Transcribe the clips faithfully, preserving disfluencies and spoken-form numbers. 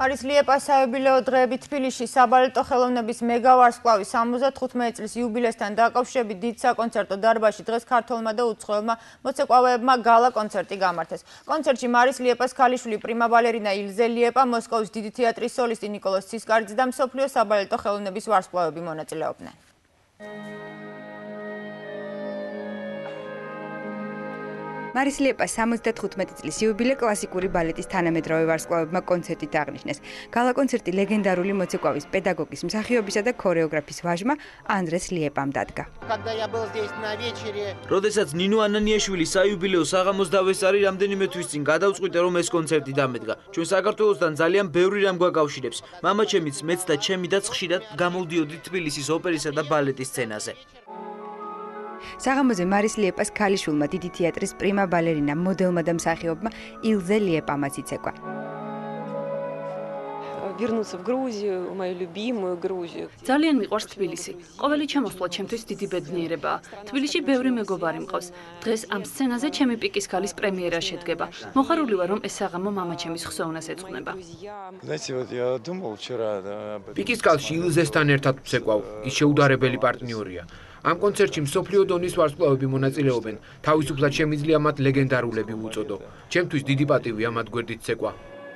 არის ლიეპას საიუბილეო დღეები თბილისში საბალეტო ხელოვნების მეგავარსკვლავის სამოცდათხუთმეტი წლის იუბილესთან დაკავშირებით დიდ საკონცერტო დარბაზში დღეს ქართველმა და უცხოელმა მოცეკვავეებმა გალა კონცერტი გამართეს. კონცერტში მარის ლიეპას ქალიშვილი პრიმა ბალერინა ილზე ლიეპა, მოსკოვის დიდი თეატრის სოლისტი ნიკოლოზ ცისკარიძე და მსოფლიო საბალეტო ხელოვნების ვარსკვლავები მონაწილეობდნენ. მარის ლიეპას სამოცდათხუთმეტი წლის იუბილე კლასიკური ბალეტის თანამედროვე ვარსკვლავებმა კონცერტით აღნიშნეს. გალა კონცერტი ლეგენდარული მოცეკვავის, პედაგოგის, მსახიობისა და ქორეოგრაფის ვაჟმა ანდრეს ლიეპამ დადგა. როდესაც ნინო ანანიაშვილი საიუბილეო საღამოს დავესწარი, რამდენიმე თვის წინ გადავწყვიტე, რომ ეს კონცერტი დამედგა. ჩვენ საქართველოსთან ძალიან ბევრი რამ გვაკავშირებს. მამაჩემიც, მეც და ჩემი დაც ხშირად გამოვდიოდით თბილისის ოპერისა და ბალეტის სცენაზე. საღამოზე მარის ლიეპას ქალიშვილმა დიდი თეატრის პრიმა ბალერინა, მოდელმა და მსახიობმა ილზე ლიეპამაც იცეკვა. ძალიან მიყვარს თბილისი. ყოველი ჩამოსვლა ჩემთვის დიდი ბედნიერებაა. თბილისში ბევრი მეგობარი მყავს. დღეს ამ სცენაზე ჩემი პიკის ქალის პრემიერა შედგება. მოხარული ვარ, რომ ეს საღამო მამაჩემის ხსოვნას ეძღვნება. პიკის ქალში ილზესთან ერთად ვცეკვავ. ის შეუდარებელი პარტნიორია. ამ კონცერტში მსოფლიო დონის ვარსკვლავები მონაწილეობენ. თავისუფლად შემიძლია მათ ლეგენდარულები უწოდო. ჩემთვის დიდი პატივია მათ გვერდით ცეკვა.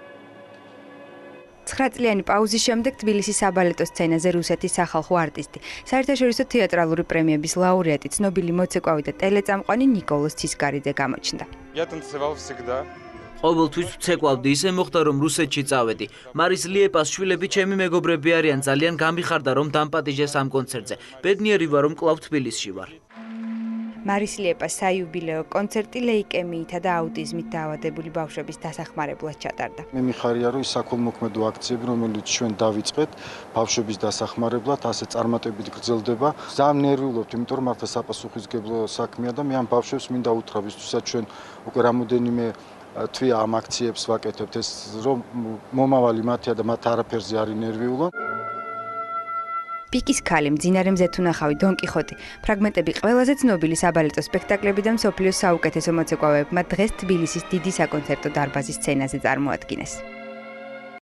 ცხრაწლიანი პაუზის შემდეგ თბილისის საბალეტო სცენაზე რუსეთის სახალხო არტისტი, საერთაშორისო თეატრალური პრემიების ლაურეატი, ცნობილი მოცეკვავი და ტელეწამყვანი ნიკოლოზ ცისკარიძე გამოჩნდა. ყოველთვის ვცეკვავდი, ისე მოხდა, რომ რუსეთში წავედი. მარის ლიეპას შვილები ჩემი მეგობრები არიან, ძალიან გამიხარდა, რომ დამპატიჟეს ამ კონცერტზე. ბედნიერი ვარ, რომ კვლავ თბილისში ვარ. მარის ლიეპას საიუბილეო კონცერტი ლეიკემიითა და აუტიზმით დაავადებული ბავშვების დასახმარებლად ჩატარდა. მე მიხარია, რომ ის საქველმოქმედო აქციები, რომელიც ჩვენ დავიწყეთ ბავშვების დასახმარებლად, ასე წარმატებით გრძელდება. ძალიან ნერვიულობთ, იმიტომ რომ მართლა საპასუხისმგებლო საქმეა და მე ამ ბავშვებს მინდა უთხრა, ვისთვისაც ჩვენ უკვე რამოდენიმე თვე ამ აქციებს ვაკეთებთ, ეს რომ მომავალი მათია და მათ არაფერზე არ ინერვიულონ. პიკის ქალი, მძინარე მზეთუნახავი, დონ კიხოტი, ფრაგმენტები ყველაზე ცნობილი საბალეტო სპექტაკლები და მსოფლიოს საუკეთესო მოცეკვავეებმა დღეს თბილისის დიდი საკონცერტო დარბაზის სცენაზე წარმოადგინეს.